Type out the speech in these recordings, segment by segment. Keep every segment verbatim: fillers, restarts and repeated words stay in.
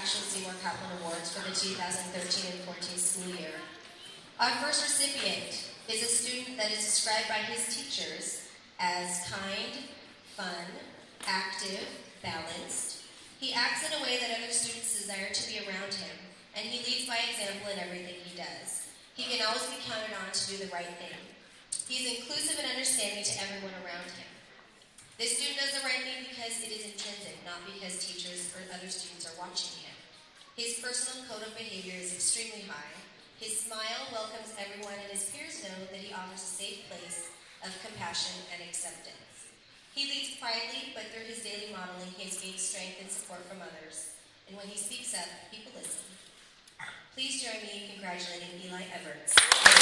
actual Symour Kaplan Awards for the two thousand thirteen and fourteen school year. Our first recipient is a student that is described by his teachers as kind, fun, active, balanced. He acts in a way that other students desire to be around him, and he leads by example in everything he does. He can always be counted on to do the right thing. He is inclusive and understanding to everyone around him. This student does the right thing because it is intrinsic, not because teachers or other students are watching him. His personal code of behavior is extremely high. His smile welcomes everyone, and his peers know that he offers a safe place of compassion and acceptance. He leads quietly, but through his daily modeling, he has gained strength and support from others. And when he speaks up, people listen. Please join me in congratulating Eli Everts.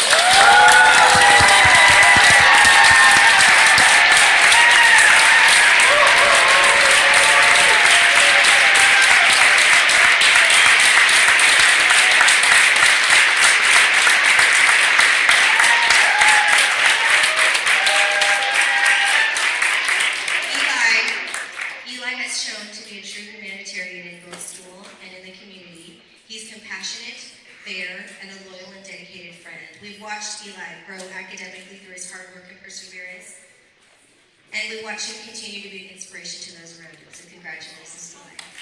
Shown to be a true humanitarian in both school and in the community. He's compassionate, fair, and a loyal and dedicated friend. We've watched Eli grow academically through his hard work and perseverance, and we watch him continue to be an inspiration to those around him. So congratulations, Eli.